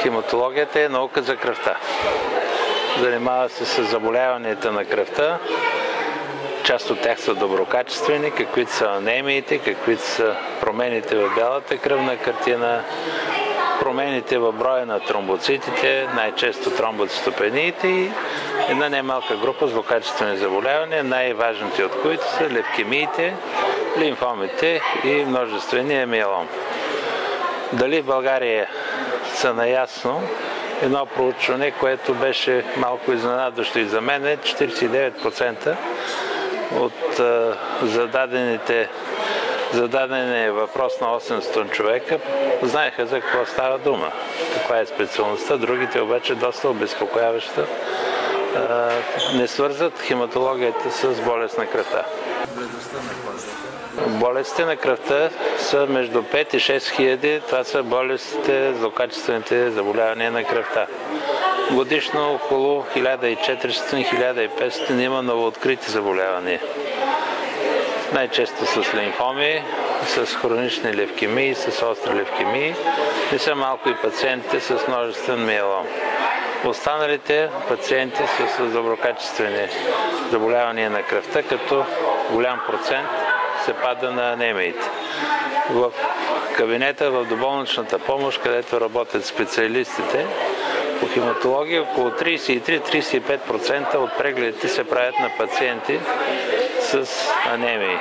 Хематологията е наука за кръвта. Занимава се с заболяванията на кръвта. Част от тях са доброкачествени, каквито са анемиите, каквито са промените в бялата кръвна картина, промените в броя на тромбоцитите, най-често тромбоцитопениите и една немалка група злокачествени заболявания, най-важните от които са левкемиите, лимфомите и множествения миелом. Дали в България са наясно? Едно проучване, което беше малко изненадващо и за мен, 49% от зададения въпрос на 800 човека знаеха за какво става дума, каква е специалността. Другите обаче доста обезпокояваща. Не свързват хематологията с болест на кръвта. Болестите на кръвта са между 5 и 6 хиляди. Това са болестите, злокачествените заболявания на кръвта. Годишно около 1400-1500 има новооткрити заболявания. Най-често с лимфоми, с хронични левкемии, с остри левкемии. И са малко и пациентите с множествен миелом. Останалите пациенти са с доброкачествени заболявания на кръвта, като голям процент се пада на анемиите. В кабинета, в доболничната помощ, където работят специалистите по хематология, около 33-35% от прегледите се правят на пациенти с анемии.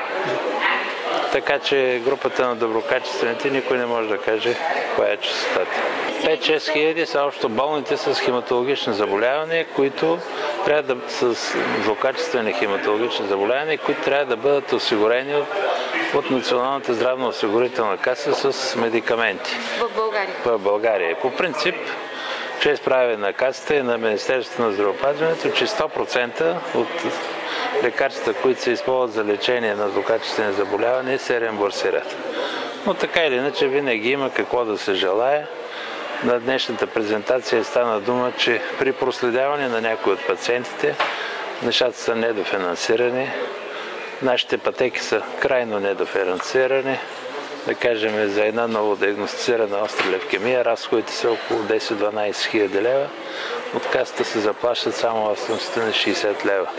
Така че групата на доброкачествените никой не може да каже коя е честотата. 5-6 хиляди са общо болните с хематологични заболявания, които трябва да с злокачествени хематологични заболявания, които трябва да бъдат осигурени от Националната здравноосигурителна каса с медикаменти. В България? В България. По принцип, чрез правене на касата и на Министерството на здравеопазването, че 100% от лекарствата, които се използват за лечение на злокачествени заболявания, се реимбурсират. Но така или иначе винаги има какво да се желае. На днешната презентация стана дума, че при проследяване на някои от пациентите нещата са недофинансирани. Нашите пътеки са крайно недофинансирани. Да кажем, за една новодиагностицирана остра левкемия разходите са около 10-12 хиляди лева. От касата се заплащат само 860 лева.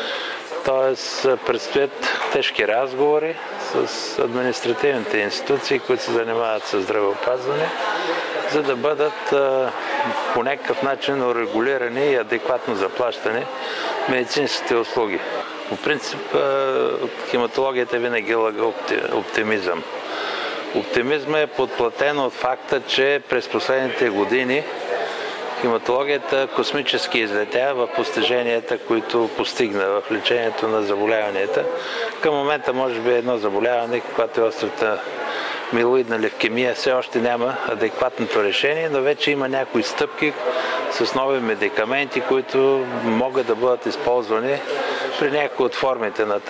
Тоест, предстоят тежки разговори с административните институции, които се занимават с здравеопазване, за да бъдат по някакъв начин урегулирани и адекватно заплащани медицинските услуги. По принцип, хематологията винаги лага оптимизъм. Оптимизмът е подплатен от факта, че през последните години хематологията космически излетя в постиженията, които постигна в лечението на заболяванията. Към момента може би едно заболяване, каквато е острата милоидна левкемия, все още няма адекватното решение, но вече има някои стъпки с нови медикаменти, които могат да бъдат използвани при някои от формите на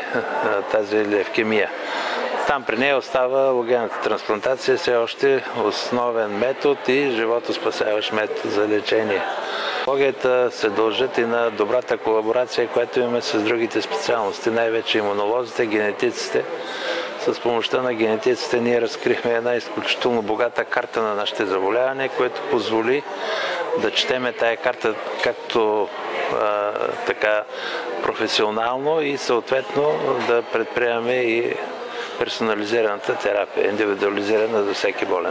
тази левкемия. Там при нея остава алогенната трансплантация, все още основен метод и животоспасяващ метод за лечение. Хематологията се дължат и на добрата колаборация, която имаме с другите специалности, най-вече имунолозите, генетиците. С помощта на генетиците ние разкрихме една изключително богата карта на нашите заболявания, което позволи да четеме тая карта както така професионално и съответно да предприемаме и персонализираната терапия, индивидуализирана за всеки болен.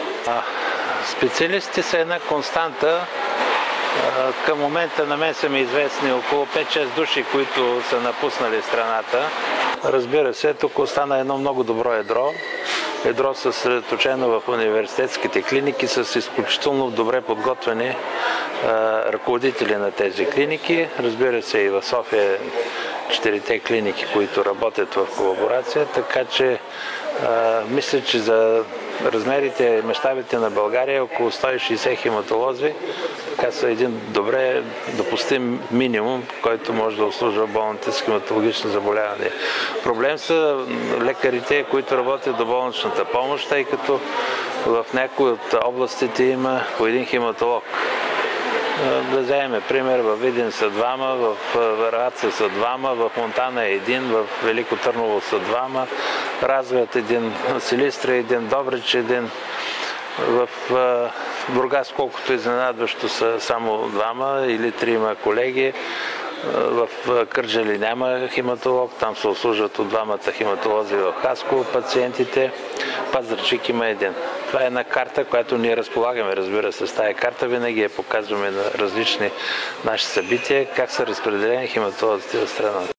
Специалистите са една константа. Към момента на мен са ми известни около 5-6 души, които са напуснали страната. Разбира се, тук остана едно много добро ядро. Ядро съсредоточено в университетските клиники с изключително добре подготвени ръководители на тези клиники. Разбира се, и в София 4-те клиники, които работят в колаборация, така че мисля, че за размерите, мащабите на България около 160 хематолози, така са един добре допустим минимум, който може да обслужва болните с хематологични заболявания. Проблем са лекарите, които работят в доболничната помощ, тъй като в някои от областите има по един хематолог. Да вземем пример, във Видин са двама, в Враца са двама, в Монтана е един, в Велико Търново са двама, Разград един, Силистра един, Добрич един. В Бургас, колкото изненадващо, са само двама или трима колеги. В Кърджали няма хематолог, там се обслужват от двамата хематолози в Хасково пациентите. Пазарджик има един. Това е една карта, която ние разполагаме, разбира се, с тази карта. Винаги я показваме на различни наши събития, как са разпределени хематолозите в страната.